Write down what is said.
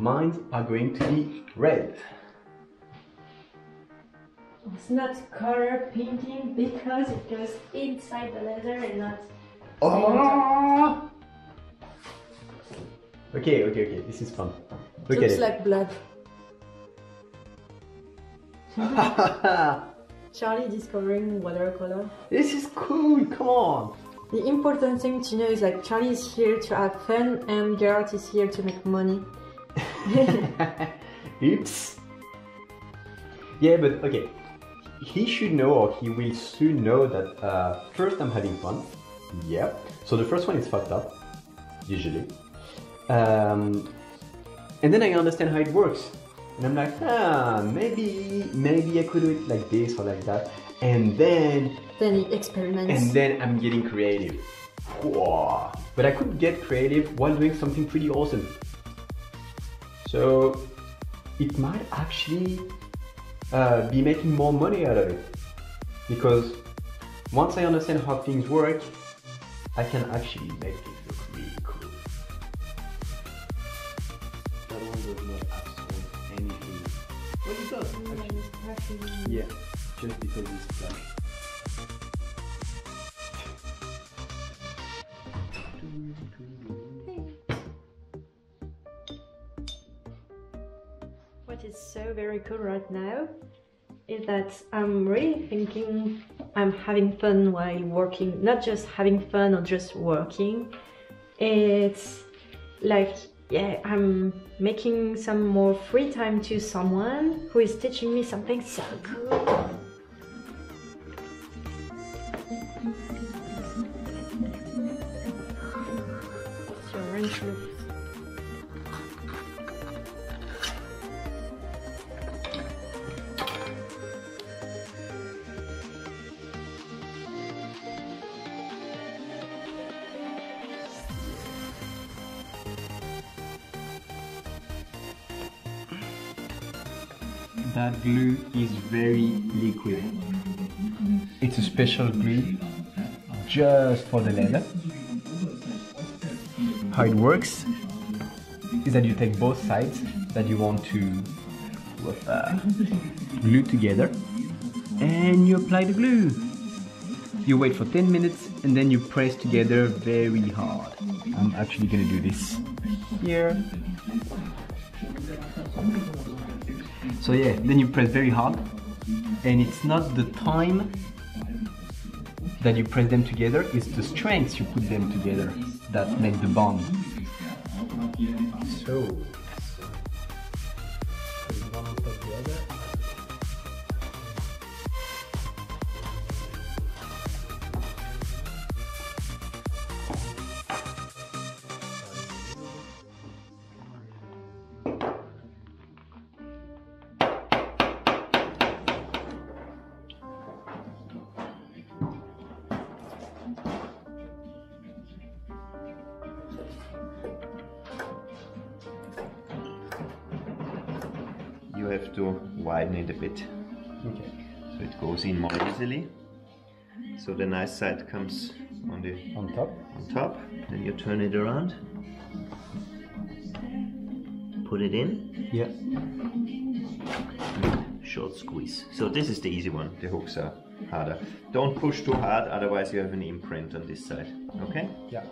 mine are going to be red. It's not color painting because it goes inside the leather and not. Oh! Okay, this is fun. Look Looks at it. like blood. Charlie discovering watercolor. This is cool, come on! The important thing to know is like Charlie is here to have fun and Gerard is here to make money. Oops. Yeah, but okay. He should know, or he will soon know that first I'm having fun. Yep. So the first one is fucked up, usually. And then I understand how it works. And I'm like, maybe I could do it like this or like that. And then he experiments. And then I'm getting creative. Whoa. But I could get creative while doing something pretty awesome. So it might actually be making more money out of it. Because once I understand how things work, I can actually make things look really cool. That one does not absorb anything. Well, it does, actually. Yeah, just because it's flat. What is so very cool right now is that I'm really thinking I'm having fun while working, not just having fun or just working. It's like, yeah, I'm making some more free time to someone who is teaching me something so cool. It's your wrench look. That glue is very liquid. It's a special glue just for the leather. How it works is that you take both sides that you want to glue together and you apply the glue. You wait for 10 minutes and then you press together very hard. I'm actually gonna do this here. So yeah, then you press very hard, and it's not the time that you press them together, it's the strength you put them together that make the bond. So, put one on top of the other. You have to widen it a bit. Okay. So it goes in more easily. So the nice side comes On top. Then you turn it around. Put it in. Yeah. Short squeeze. So this is the easy one. The hooks are harder. Don't push too hard, otherwise you have an imprint on this side. Okay? Yeah.